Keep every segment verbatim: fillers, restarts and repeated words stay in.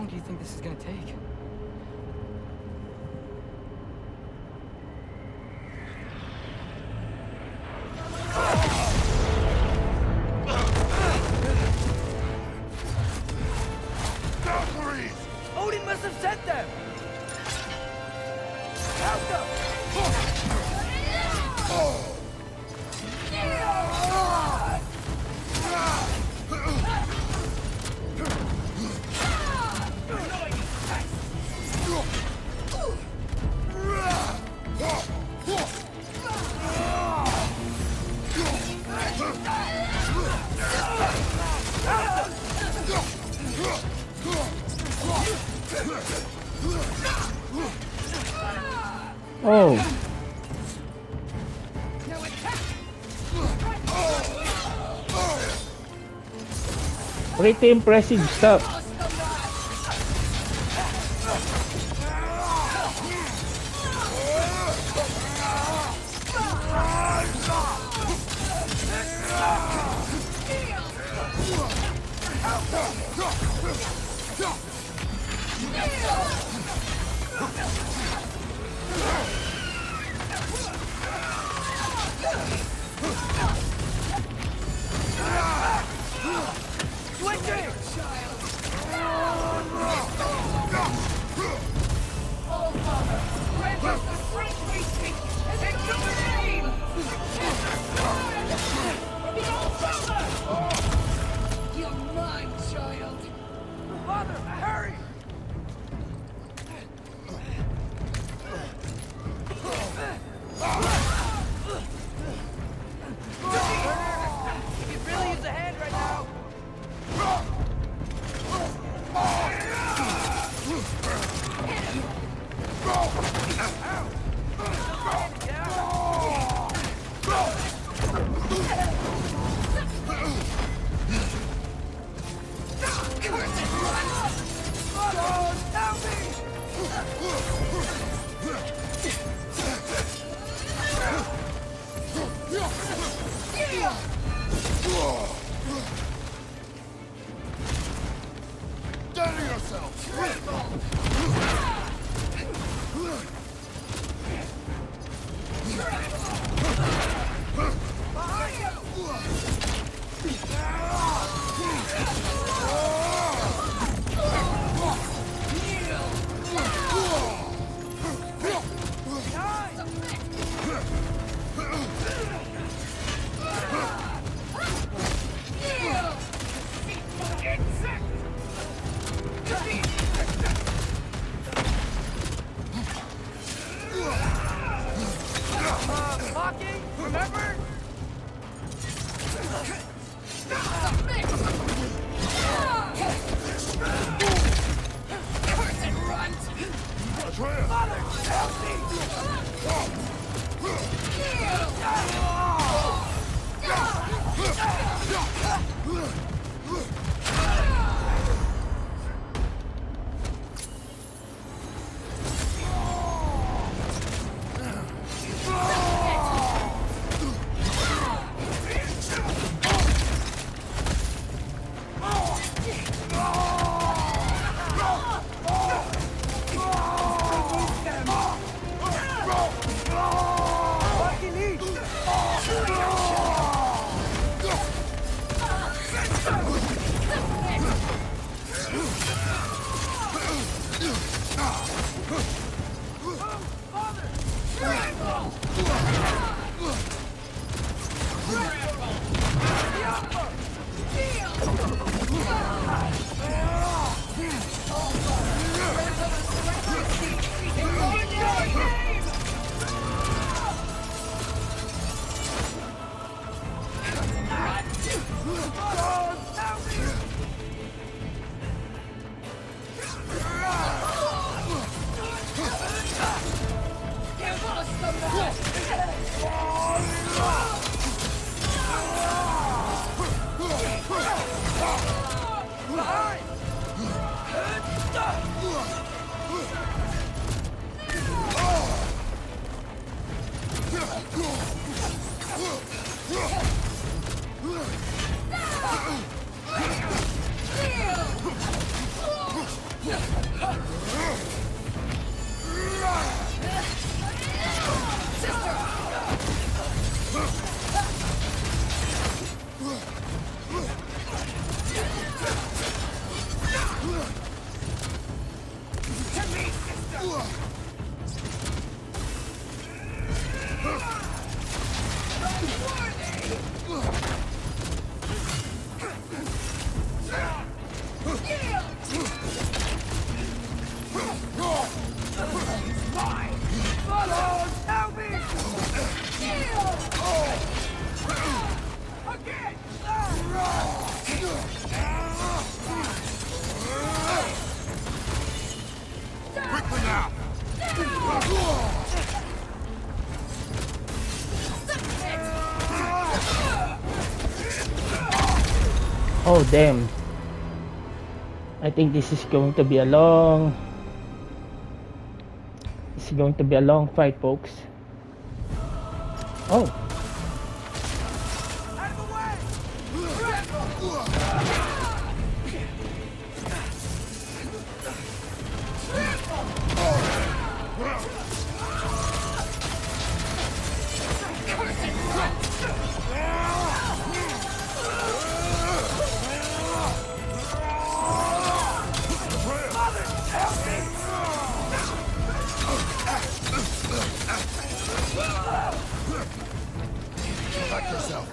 long do you think this is gonna take? Odin must have sent them! Help them! Oh. Pretty impressive stuff. Oh, damn. I think this is going to be a long... This is going to be a long fight, folks. Oh. Out of the way! Protect yourself.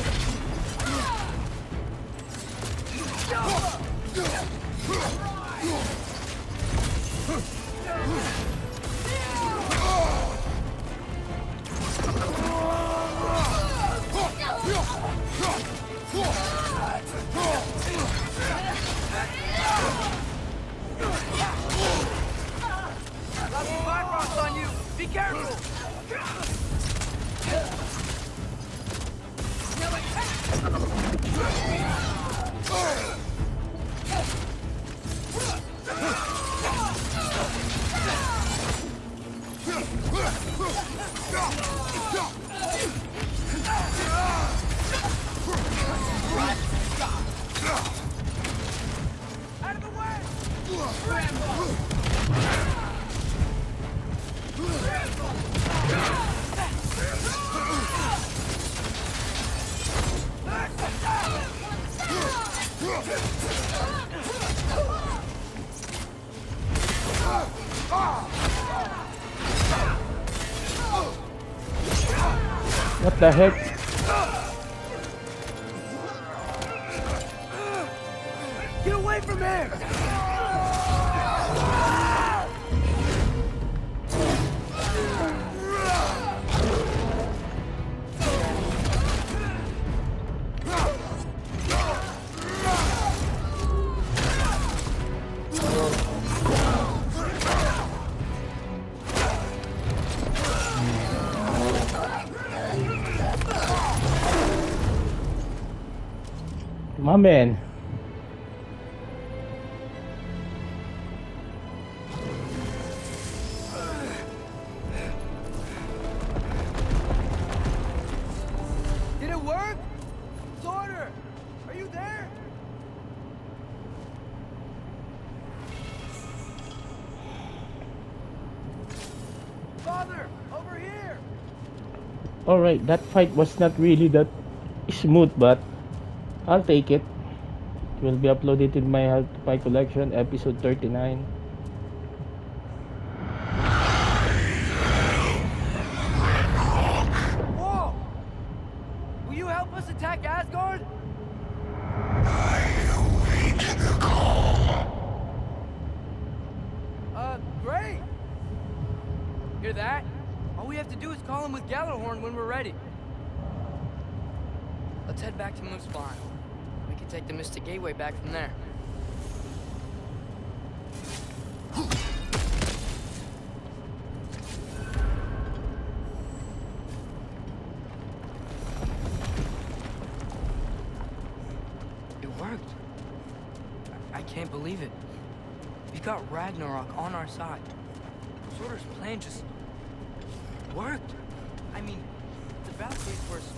Got some fire rocks on you! Be careful! Out of the way! What the heck? Get away from him! My man. Did it work? Sorter! Are you there? Father! Over here! Alright, that fight was not really that smooth, but I'll take it. It will be uploaded in my How to Fight collection, episode thirty-nine. Whoa! Will you help us attack Asgard? Uh, great! Hear that? All we have to do is call him with Gjallarhorn when we're ready. Let's head back to Muspelheim. We can take the Mystic Gateway back from there. It worked. I can't believe it. We got Ragnarok on our side. Sorter's plan just worked. I mean, the Valkyries were